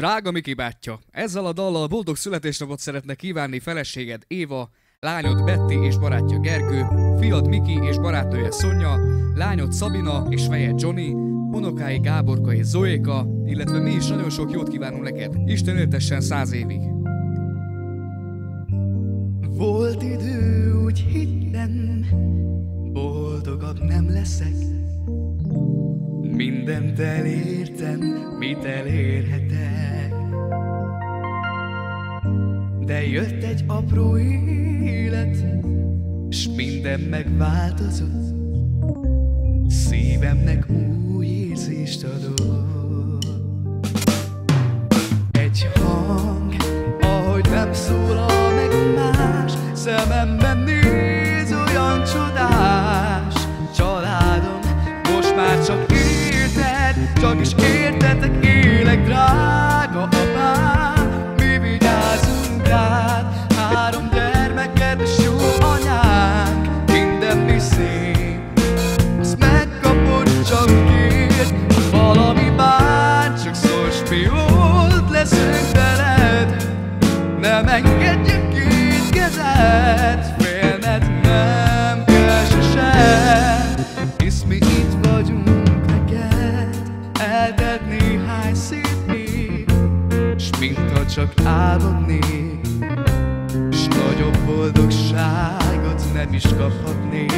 Drága Miki bátyja, ezzel a dallal boldog születésnapot szeretne kívánni feleséged Éva, lányod Betty és barátja Gergő, fiad Miki és barátnője Szonya, lányod Szabina és feje Johnny, unokái Gáborka és Zoéka, illetve mi is nagyon sok jót kívánunk neked. Isten éltessen 100 évig! Volt idő, úgy hittem, boldogabb nem leszek. Mindent elértem, mit elérhetek. De jött egy apró élet, s minden megváltozott. Szívemnek új érzést adott. Egy hang, ahogy nem szólal meg más, szememben néz olyan csodás. Családom, most már csak érted, csak is értetek élek, drága apám. Mi vigyázunk rád, 3 gyermeked és jó anyánk. Minden mi szép, azt megkapod, csak kérd, valami bánt, csak szólj, s mi jót leszünk veled. Nem engedjük két kezed, félned nem kell sosem, hisz mi itt vagyunk neked. Eltelt néhány szép év, s mintha csak álmodnék, s nagyobb boldogságot nem is kaphatnék.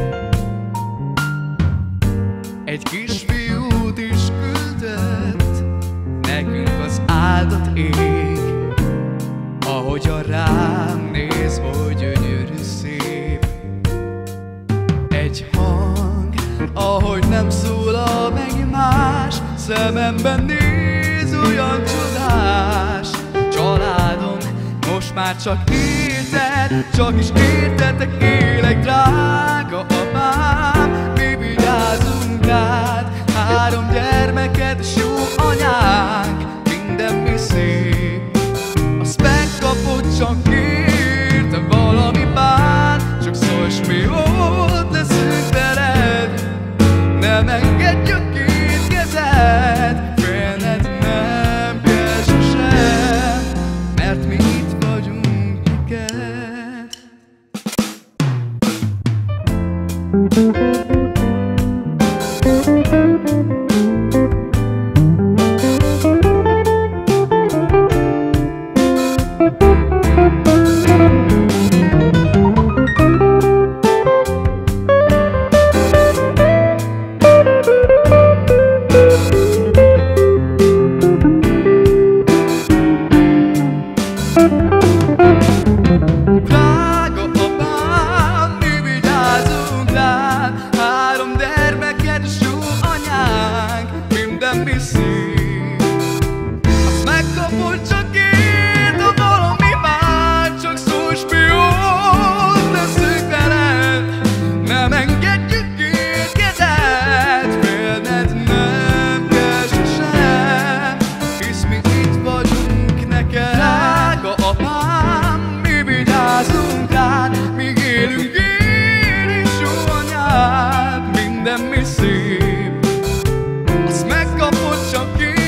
Egy kisfiút is küldött nekünk az áldott ég, ahogyan rám néz, oly gyönyörű szép. Egy hang, ahogy nem szólal meg más, szememben néz, olyan csodás. Családom, most már csak érted, csak is értetek élek, drága apám. Mi vigyázunk rád, 3 gyermeked és jó anyánk. Minden mi szép, azt megkapod, csak kérd, valami bánt, csak szólj, s mi jót leszünk veled. Nem engedjük két kezed, félned nem kell sosem, mert mi itt vagyunk neked. Drága apám, mi vigyázunk rád, 3 gyermeked és jó anyánk. Minden mi szép, azt megkapod, csak érd, ha valami bánt, csak szólj, s mi jót leszünk veled. Nem engedjük két kezed, félned nem kell sosem, hisz mi itt vagyunk neked. Drága apám, mi vigyázunk rád, míg élünk én és jó anyád. Minden mi szép, azt megkapod, csak én.